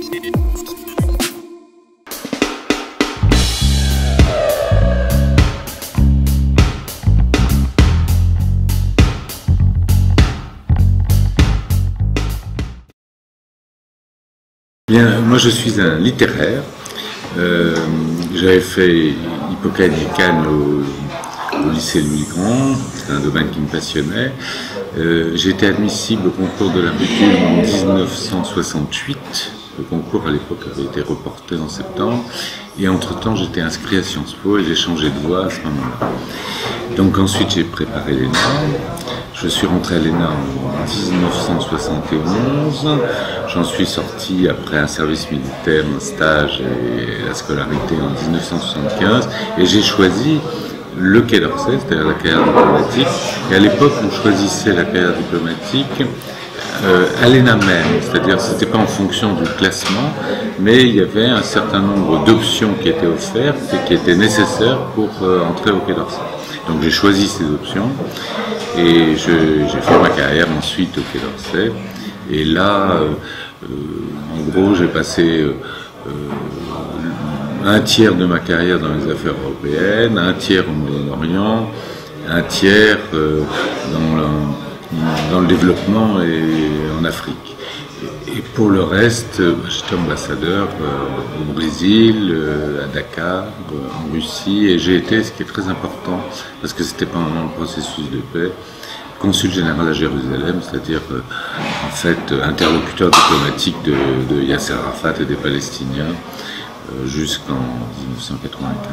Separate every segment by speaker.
Speaker 1: Bien, moi je suis un littéraire. J'avais fait Hippocrate et Cannes au lycée Louis-Grand, c'est un domaine qui me passionnait. J'ai été admissible au concours de la République en 1968. Le concours à l'époque avait été reporté en septembre. Et entre-temps, j'étais inscrit à Sciences Po et j'ai changé de voie à ce moment-là. Donc ensuite, j'ai préparé l'ENA. Je suis rentré à l'ENA en 1971. J'en suis sorti après un service militaire, un stage et la scolarité en 1975. Et j'ai choisi le Quai d'Orsay, c'est-à-dire la carrière diplomatique. Et à l'époque, on choisissait la carrière diplomatique à l'ENA même, c'est-à-dire c'était pas en fonction du classement, mais il y avait un certain nombre d'options qui étaient offertes et qui étaient nécessaires pour entrer au Quai d'Orsay. Donc j'ai choisi ces options et j'ai fait ma carrière ensuite au Quai d'Orsay. Et là, en gros, j'ai passé un tiers de ma carrière dans les affaires européennes, un tiers au Moyen-Orient, un tiers dans le développement et en Afrique. Et pour le reste, j'étais ambassadeur au Brésil, à Dakar, en Russie, et j'ai été, ce qui est très important, parce que c'était pendant le processus de paix, consul général à Jérusalem, c'est-à-dire en fait interlocuteur diplomatique de Yasser Arafat et des Palestiniens jusqu'en 1995.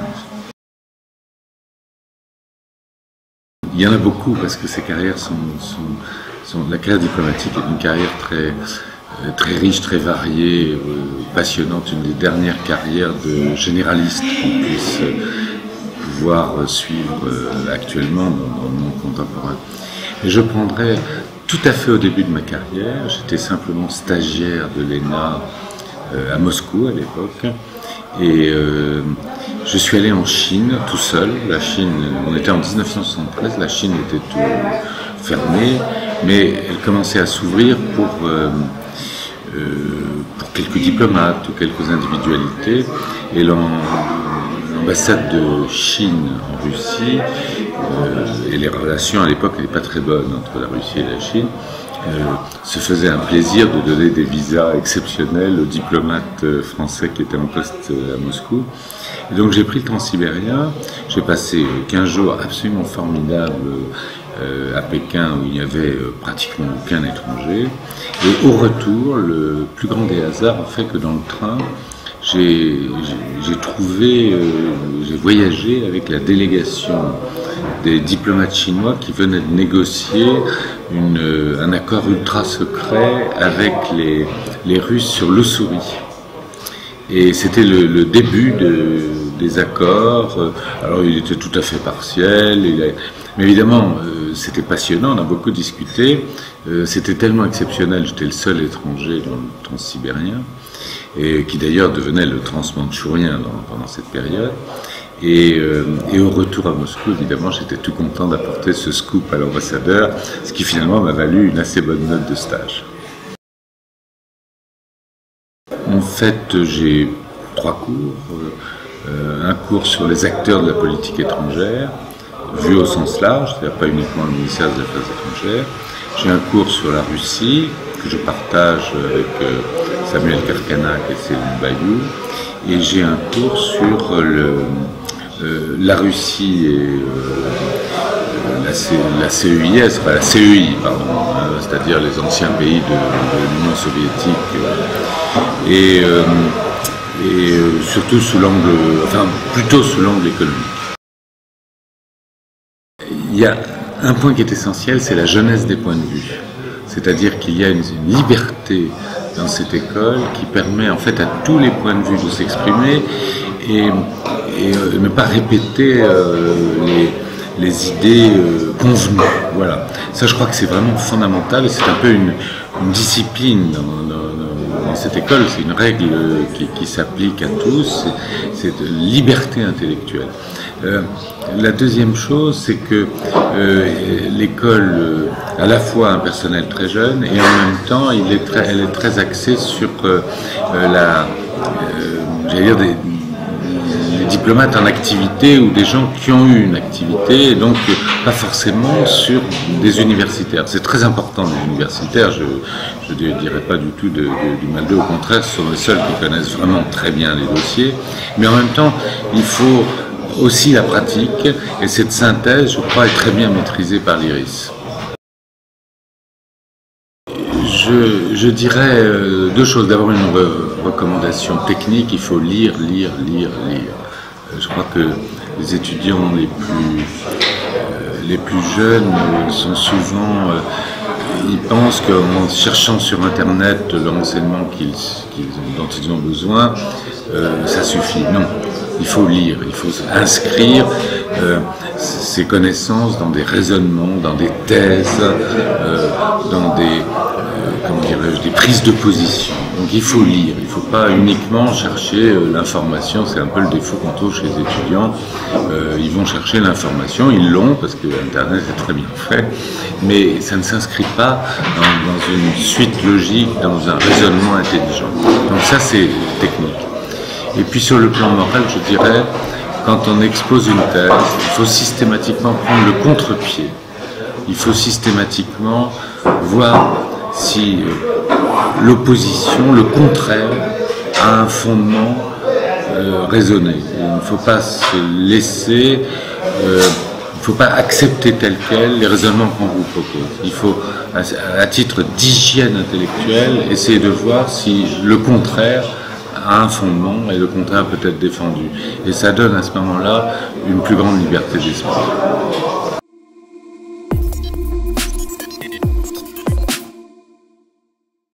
Speaker 1: Il y en a beaucoup parce que ces carrières la carrière diplomatique est une carrière très riche, très variée, passionnante, une des dernières carrières de généraliste qu'on puisse pouvoir suivre actuellement dans le monde contemporain. Et je prendrais tout à fait au début de ma carrière, j'étais simplement stagiaire de l'ENA à Moscou à l'époque, et je suis allé en Chine tout seul. La Chine, on était en 1973, la Chine était tout fermée, mais elle commençait à s'ouvrir pour quelques diplomates ou quelques individualités. Et l'ambassade de Chine en Russie, et les relations à l'époque n'étaient pas très bonnes entre la Russie et la Chine, se faisait un plaisir de donner des visas exceptionnels aux diplomates français qui étaient en poste à Moscou. Et donc j'ai pris le transsibérien, j'ai passé 15 jours absolument formidables à Pékin où il n'y avait pratiquement aucun étranger. Et au retour, le plus grand des hasards a fait que dans le train, j'ai voyagé avec la délégation des diplomates chinois qui venaient de négocier un accord ultra secret avec les Russes sur l'Ussuri. Et c'était le début des accords. Alors il était tout à fait partiel, mais évidemment c'était passionnant, on a beaucoup discuté. C'était tellement exceptionnel, j'étais le seul étranger dans le transsibérien, et qui d'ailleurs devenait le transmandchourien pendant cette période. Et au retour à Moscou, évidemment, j'étais tout content d'apporter ce scoop à l'ambassadeur, ce qui finalement m'a valu une assez bonne note de stage. En fait, j'ai 3 cours. Un cours sur les acteurs de la politique étrangère, vu au sens large, c'est-à-dire pas uniquement le ministère des Affaires étrangères. J'ai un cours sur la Russie, que je partage avec Samuel Karkanak et Céline Bayou. Et j'ai un cours sur la Russie et la CEIS, enfin la CEI, pardon, c'est-à-dire les anciens pays de l'Union soviétique, et surtout sous l'angle, enfin plutôt sous l'angle économique. Il y a un point qui est essentiel, c'est la jeunesse des points de vue. C'est-à-dire qu'il y a une liberté dans cette école qui permet en fait à tous les points de vue de s'exprimer et ne pas répéter les idées convenues. Voilà. Ça, je crois que c'est vraiment fondamental et c'est un peu une discipline dans cette école, c'est une règle qui s'applique à tous, c'est de liberté intellectuelle. La deuxième chose, c'est que l'école à la fois un personnel très jeune et en même temps elle est très axée sur j'allais dire des diplomates en activité ou des gens qui ont eu une activité, et donc pas forcément sur des universitaires. C'est très important les universitaires, je ne dirais pas du tout du mal d'eux, au contraire, ce sont les seuls qui connaissent vraiment très bien les dossiers, mais en même temps, il faut aussi la pratique, et cette synthèse, je crois, est très bien maîtrisée par l'IRIS. Je dirais deux choses. D'abord, une recommandation technique, il faut lire. Je crois que les étudiants les plus jeunes sont souvent... ils pensent qu'en cherchant sur Internet le renseignement dont ils ont besoin, ça suffit. Non, il faut lire, il faut inscrire ses connaissances dans des raisonnements, dans des thèses, dans des prises de position. Donc il faut lire, il ne faut pas uniquement chercher l'information, c'est un peu le défaut qu'on trouve chez les étudiants. Ils vont chercher l'information, ils l'ont parce que Internet est très bien fait, mais ça ne s'inscrit pas dans une suite logique, dans un raisonnement intelligent. Donc ça c'est technique. Et puis sur le plan moral, je dirais, quand on expose une thèse, il faut systématiquement prendre le contre-pied. Il faut systématiquement voir si l'opposition, le contraire, a un fondement raisonné. Il ne faut pas se laisser, il ne faut pas accepter tel quel les raisonnements qu'on vous propose. Il faut, à titre d'hygiène intellectuelle, essayer de voir si le contraire a un fondement et le contraire peut être défendu. Et ça donne à ce moment-là une plus grande liberté d'esprit.